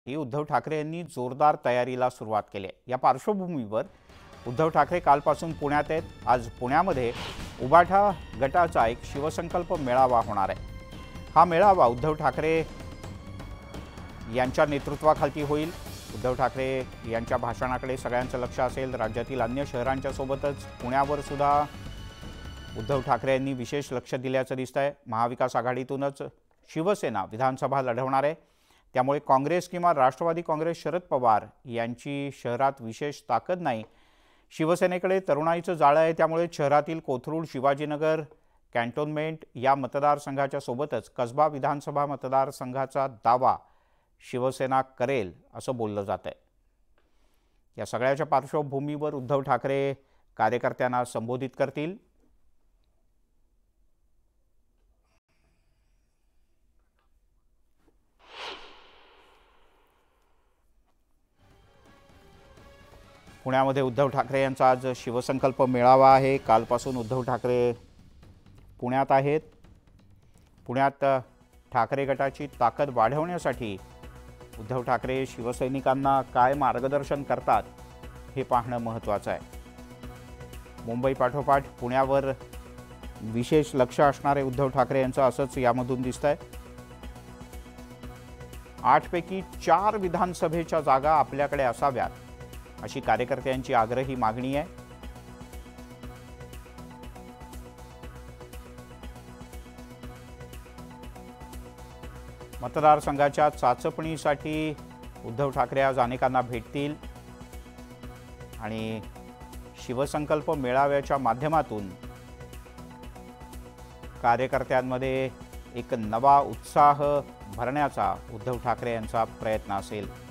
ही उद्धव ठाकरे यांनी जोरदार तयारीला सुरुवात केली आहे। या पार्श्वभूमीवर उद्धव ठाकरे कालपासून पुण्यात आहेत। आज पुण्यामध्ये उभाठा गटाचा एक शिवसंकल्प मेळावा होणार आहे। हा मेळावा उद्धव ठाकरे यांच्या नेतृत्वाखाली होईल। उद्धव ठाकरे यांच्या भाषणाकडे सगळ्यांचं लक्ष असेल। राज्यातील अन्य शहरांच्या सोबतच पुण्यावर सुद्धा उद्धव ठाकरे यांनी विशेष लक्ष दिल्याचं दिसतंय। महाविकास आघाडीतूनच शिवसेना विधानसभा लढवणार आहे, त्यामुळे काँग्रेस किंवा राष्ट्रवादी काँग्रेस शरद पवार यांची शहरात विशेष ताकद नाही। शिवसेनेकडे तरुणाईचं जाळं आहे, त्यामुळे शहरातील कोथरूड, शिवाजीनगर, कॅन्टोन्मेंट या मतदारसंघाच्या सोबतच कसबा विधानसभा मतदारसंघाचा दावा शिवसेना करेल असं बोललं जात आहे। या सगळ्याच्या पार्श्वभूमीवर उद्धव ठाकरे कार्यकर्त्यांना संबोधित करतील। पुण्यामध्ये उद्धव ठाकरे यांचा आज शिवसंकल्प मेळावा आहे। कालपासून उद्धव ठाकरे पुण्यात आहेत। पुण्यात ठाकरे गटाची ताकद वाढवण्यासाठी उद्धव ठाकरे शिवसैनिकांना काय मार्गदर्शन करतात हे पाहणं महत्त्वाचं आहे। मुंबई पाठोपाठ पुण्यावर विशेष लक्ष असणारे उद्धव ठाकरे यांचं असंच यामधून दिसतंय। 8 पैकी 4 विधानसभेच्या जागा आपल्याकडे असाव्यात अशी कार्यकर्त्यांची आग्रही मागणी आहे। मतदारसंघाच्या चाचपणीसाठी उद्धव ठाकरे आज अनेकांना भेटतील आणि शिवसंकल्प मेळाव्याच्या माध्यमातून कार्यकर्त्यांमध्ये एक नवा उत्साह भरण्याचा उद्धव ठाकरे यांचा प्रयत्न असेल।